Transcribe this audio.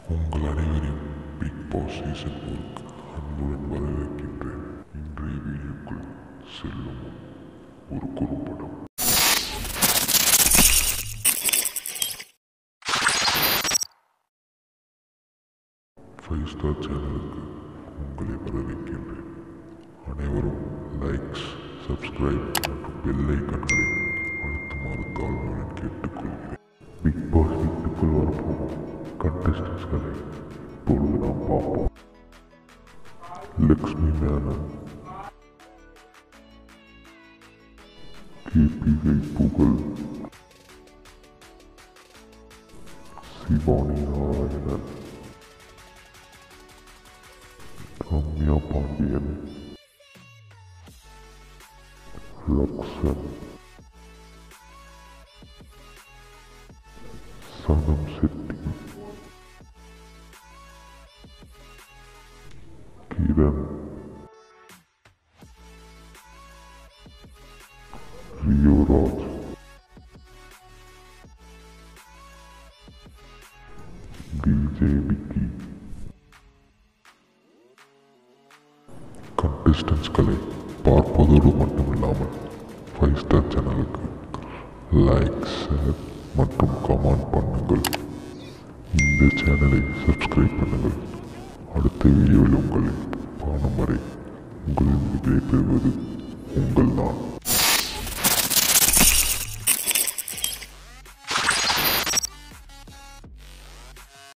உங்கள் அனைவரையும் big Boss season 4 அன்புடன் வரவேற்கின்றேன். இன்றைய வீடியோக்குள் செல்லும் ஒரு குறும்படம். 5 ஸ்டார் சேனலுக்கு உங்களை வரவேற்கின்றேன். அனைவரும் லைக்ஸ், சப்ஸ்கிரைப் மற்றும் பெல் ஐக்கன்களை அழுத்துமாறு தாழ்மையுடன் கேட்டுக்கொள்கிறேன். பிக் பாஸ் வீட்டுக்குள் வரப்போகும் கண்டஸ்டன்ஸ்களை இப்பொழுது நாம் பார்ப்போம். லக்ஷ்மி மேனன், KPI புகழ், சிவானி நாராயணன், ரம்யா பாண்டியன், லக்ஷன், சனம் செட்டி, கிரண், ரியோராஜ், விஜய். கண்டஸ்டன்ஸ்களை பார்ப்பதோடு மட்டுமில்லாமல் 5 ஸ்டார் சேனலுக்கு லைக், ஷேர் மற்றும் கமெண்ட் பண்ணுங்கள். இந்த சேனலை சப்ஸ்கிரைப் பண்ணுங்கள். அடுத்த வீடியோவில் உங்களை காணும் வரை உங்களிடம் விடைபெறுவது உங்கள் நான்.